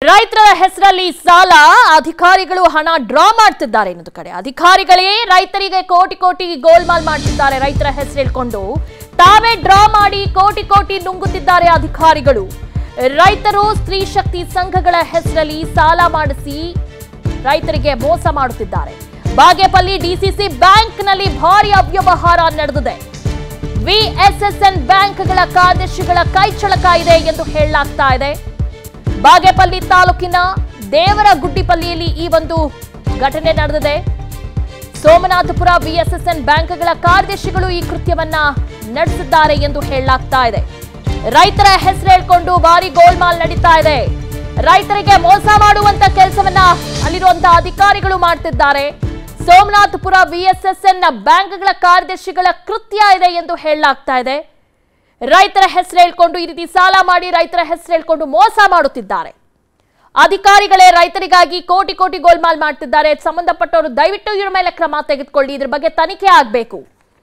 ರೈತರ ಹೆಸರಲ್ಲಿ ಸಾಲ ಅಧಿಕಾರಿಗಳು ಹಣ ಡ್ರಾ ಮಾಡ್ತಿದ್ದಾರೆ ಇನ್ನೊಂದು ಕಡೆ ಅಧಿಕಾರಿಗಳೇ ರೈತರಿಗೆ ಕೋಟಿ ಕೋಟಿ ಗೋಲ್ಮಾಲ್ ಮಾಡ್ತಿದ್ದಾರೆ ರೈತರ ಹೆಸರು ಹೇಳ್ಕೊಂಡು ತಾವೇ ಡ್ರಾ ಮಾಡಿ ಕೋಟಿ ಕೋಟಿ ನುಂಗುತ್ತಿದ್ದಾರೆ ಅಧಿಕಾರಿಗಳು ರೈತರು ಸ್ತ್ರೀ ಶಕ್ತಿ ಸಂಘಗಳ ಹೆಸರಲ್ಲಿ ಸಾಲ ಮಾಡಿಸಿ ರೈತರಿಗೆ ಮೋಸ ಮಾಡುತ್ತಿದ್ದಾರೆ ಬಾಗೇಪಲ್ಲಿ ಡಿಸಿಸಿ ಬ್ಯಾಂಕ್ನಲ್ಲಿ ಭಾರಿ ಅವ್ಯವಹಾರ ನಡೆದಿದೆ ವಿಎಸ್ಎಸ್ಎನ್ ಬ್ಯಾಂಕ್ಗಳ ಕಾರ್ಯದರ್ಶಿಗಳ ಕೈಚಳಕ ಇದೆ ಎಂದು ಹೇಳಲಾಗ್ತಾ ಇದೆ ಬಾಗೇಪಲ್ಲಿ ತಾಲೂಕಿನ ದೇವರಗುಡ್ಡಿಪಲ್ಲಿಯಲ್ಲಿ ಈ ಒಂದು ಘಟನೆ ನಡೆದಿದೆ ಸೋಮನಾಥಪುರ ವಿಎಸ್ಎಸ್ಎನ್ ಬ್ಯಾಂಕ್ಗಳ ಕಾರ್ಯದರ್ಶಿಗಳು ಈ ಕೃತ್ಯವನ್ನ ನಡೆಸಿದ್ದಾರೆ ಎಂದು ಹೇಳಲಾಗ್ತಾ ಇದೆ ರೈತರ ಹೆಸರು ಹೇಳ್ಕೊಂಡು ಭಾರಿ ಗೋಲ್ಮಾಲ್ ನಡೀತಾ ಇದೆ ರೈತರಿಗೆ ಮೋಸ ಮಾಡುವಂತ ಕೆಲಸವನ್ನ ಅಲ್ಲಿರುವಂತಹ ಅಧಿಕಾರಿಗಳು ಮಾಡ್ತಿದ್ದಾರೆ ಸೋಮನಾಥಪುರ ವಿಎಸ್ಎಸ್ಎನ್ ಬ್ಯಾಂಕ್ಗಳ ಕಾರ್ಯದರ್ಶಿಗಳ ಕೃತ್ಯ ಇದೆ ಎಂದು ಹೇಳಲಾಗ್ತಾ ಇದೆ ರೈತರ ಹೆಸರು ಹೇಳ್ಕೊಂಡು ಈ ರೀತಿ ಸಾಲ ಮಾಡಿ ರೈತರ ಹೆಸರು ಹೇಳ್ಕೊಂಡು ಮೋಸ ಮಾಡುತ್ತಿದ್ದಾರೆ ಅಧಿಕಾರಿಗಳೇ ರೈತರಿಗಾಗಿ ಕೋಟಿ ಕೋಟಿ ಗೋಲ್ಮಾಲ್ ಮಾಡ್ತಿದ್ದಾರೆ ಸಂಬಂಧಪಟ್ಟವರು ದಯವಿಟ್ಟು ಇವರ ಮೇಲೆ ಕ್ರಮ ತೆಗೆದುಕೊಳ್ಳಿ ಇದರ ಬಗ್ಗೆ ತನಿಖೆ ಆಗಬೇಕು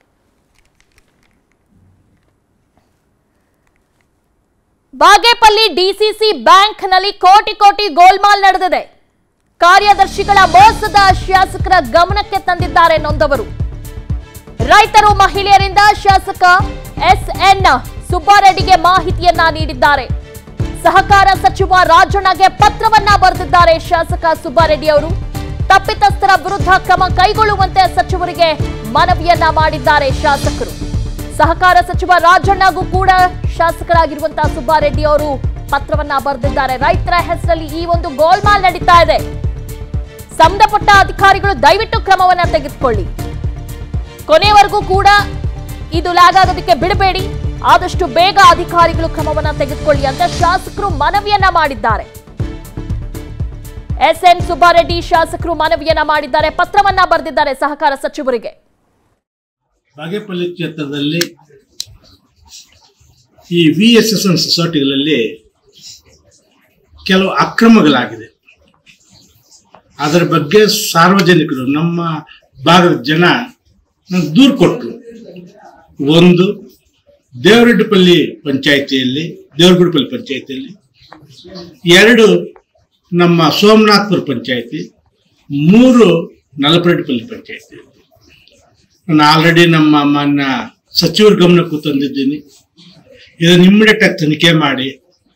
ಬಾಗೇಪಲ್ಲಿ ಡಿಸಿಸಿ ಬ್ಯಾಂಕ್ನಲ್ಲಿ ಕೋಟಿ ಕೋಟಿ ಗೋಲ್ಮಾಲ್ ನಡೆದಿದೆ ಕಾರ್ಯದರ್ಶಿಗಳ ಮೋಸದ ಶಾಸಕರ ಗಮನಕ್ಕೆ ತಂದಿದ್ದಾರೆ ನೊಂದವರು ರೈತರು ಮಹಿಳೆಯರಿಂದ ಶಾಸಕ ಎಸ್ಎನ್ ಸುಬ್ಬಾರೆಡ್ಡಿಗೆ ಮಾಹಿತಿಯನ್ನ ನೀಡಿದ್ದಾರೆ ಸಹಕಾರ ಸಚಿವ ರಾಜಣ್ಣಗೆ ಪತ್ರವನ್ನ ಬರೆದಿದ್ದಾರೆ ಶಾಸಕ ಸುಬ್ಬಾರೆಡ್ಡಿ ಅವರು ತಪ್ಪಿತಸ್ಥರ ವಿರುದ್ಧ ಕ್ರಮ ಕೈಗೊಳ್ಳುವಂತೆ ಸಚಿವರಿಗೆ ಮನವಿಯನ್ನ ಮಾಡಿದ್ದಾರೆ ಶಾಸಕರು ಸಹಕಾರ ಸಚಿವ ರಾಜಣ್ಣಗೂ ಕೂಡ ಶಾಸಕರಾಗಿರುವಂತಹ ಸುಬ್ಬಾರೆಡ್ಡಿ ಅವರು ಪತ್ರವನ್ನ ಬರೆದಿದ್ದಾರೆ ರೈತರ ಹೆಸರಲ್ಲಿ ಈ ಒಂದು ಗೋಲ್ಮಾಲ್ ನಡೀತಾ ಇದೆ ಸಂಬಂಧಪಟ್ಟ ಅಧಿಕಾರಿಗಳು ದಯವಿಟ್ಟು ಕ್ರಮವನ್ನ ತೆಗೆದುಕೊಳ್ಳಿ ಕೊನೆಯವರೆಗೂ ಕೂಡ ಇದು ಲ್ಯಾಗ್ ಆಗೋದಕ್ಕೆ ಬಿಡಬೇಡಿ ಆದಷ್ಟು ಬೇಗ ಅಧಿಕಾರಿಗಳು ಕ್ರಮವನ್ನ ತೆಗೆದುಕೊಳ್ಳಿ ಅಂತ ಶಾಸಕರು ಮನವಿಯನ್ನ ಮಾಡಿದ್ದಾರೆ ಎಸ್ಎನ್ ಸುಬ್ಬಾರೆಡ್ಡಿ ಶಾಸಕರು ಮನವಿಯನ್ನ ಮಾಡಿದ್ದಾರೆ ಪತ್ರವನ್ನ ಬರೆದಿದ್ದಾರೆ ಸಹಕಾರ ಸಚಿವರಿಗೆ ಬಾಗೇಪಲ್ಲಿ ಕ್ಷೇತ್ರದಲ್ಲಿ ಈ ವಿಎಸ್ಎಸ್ಎನ್ ಸೊಸೈಟಿಗಳಲ್ಲಿ ಕೆಲವು ಅಕ್ರಮಗಳಾಗಿದೆ ಅದರ ಬಗ್ಗೆ ಸಾರ್ವಜನಿಕರು ನಮ್ಮ ಭಾಗದ ಜನ ದೂರು ಕೊಟ್ಟರು ಒಂದು ದೇವರಗುಡ್ಡಿಪಲ್ಲಿ ಪಂಚಾಯಿತಿಯಲ್ಲಿ ಎರಡು ನಮ್ಮ ಸೋಮನಾಥಪುರ ಪಂಚಾಯಿತಿ ಮೂರು ನಲಪರೆಡ್ಡಿಪಲ್ಲಿ ಪಂಚಾಯಿತಿ ನಾನು ಆಲ್ರೆಡಿ ನಮ್ಮ ಮಾನ್ಯ ಸಚಿವರ ಗಮನಕ್ಕೂ ತಂದಿದ್ದೀನಿ ಇದನ್ನು ಇಮ್ಮಿಡಿಯೇಟ್ ಆಗಿ ತನಿಖೆ ಮಾಡಿ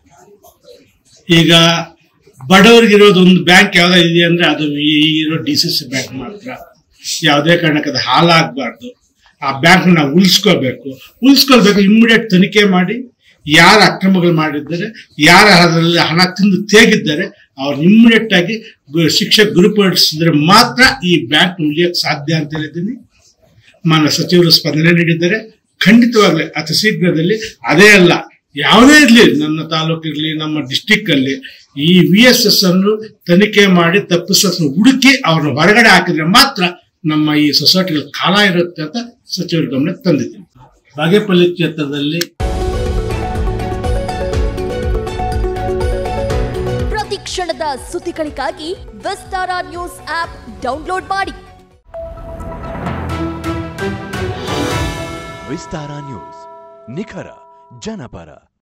ಈಗ ಬಡವರಿಗಿರೋದು ಒಂದು ಬ್ಯಾಂಕ್ ಯಾವ್ದು ಇದೆ ಅಂದ್ರೆ ಅದು ಇರೋ ಡಿಸಿಸಿ ಬ್ಯಾಂಕ್ ಮಾತ್ರ ಯಾವುದೇ ಕಾರಣಕ್ಕೆ ಅದು ಹಾಳಾಗಬಾರ್ದು ಆ ಬ್ಯಾಂಕ್ ನಾವು ಉಳಿಸ್ಕೊಳ್ಬೇಕು ಇಮ್ಮಿಡಿಯೇಟ್ ತನಿಖೆ ಮಾಡಿ ಯಾರು ಅಕ್ರಮಗಳು ಮಾಡಿದ್ದಾರೆ ಯಾರು ಅದರಲ್ಲಿ ಹಣ ತಿಂದು ತೇಗಿದ್ದಾರೆ ಅವ್ರನ್ನ ಇಮ್ಮಿಡಿಯೇಟ್ ಆಗಿ ಶಿಕ್ಷೆ ಗುರಿಪಡಿಸಿದ್ರೆ ಮಾತ್ರ ಈ ಬ್ಯಾಂಕ್ ಉಳಿಯಕ್ಕೆ ಸಾಧ್ಯ ಅಂತ ಹೇಳಿದ್ದೀನಿ ಮಾನ್ಯ ಸಚಿವರು ಸ್ಪಂದನೆ ನೀಡಿದ್ದಾರೆ ಖಂಡಿತವಾಗ್ಲಿ ಅತಿ ಶೀಘ್ರದಲ್ಲಿ ಅದೇ ಅಲ್ಲ ಯಾವುದೇ ಇರಲಿ ನನ್ನ ತಾಲೂಕಿರ್ಲಿ ನಮ್ಮ ಡಿಸ್ಟಿಕ್ ಅಲ್ಲಿ ಈ ವಿಎಸ್ಎಸ್ ಅನ್ನು ತನಿಖೆ ಮಾಡಿ ತಪ್ಪಿಸೋದನ್ನು ಹುಡುಕಿ ಅವ್ರನ್ನ ಹೊರಗಡೆ ಹಾಕಿದ್ರೆ ಮಾತ್ರ ನಮ್ಮ ಈ ಸೊಸೈಟಿಗಳ ಕಾಲ ಇರುತ್ತೆ ಅಂತ ಸಚಿವರ ಗಮನಕ್ಕೆ ತಂದಿದ್ದೀನಿ ಬಾಗೇಪಲ್ಲಿ ಕ್ಷೇತ್ರದಲ್ಲಿ ಪ್ರತಿ ಕ್ಷಣದ ಸುದ್ದಿಗಳಿಗಾಗಿ ವಿಸ್ತಾರ ನ್ಯೂಸ್ ಆಪ್ ಡೌನ್ಲೋಡ್ ಮಾಡಿ ವಿಸ್ತಾರ ನ್ಯೂಸ್ ನಿಖರ ಜನಪರ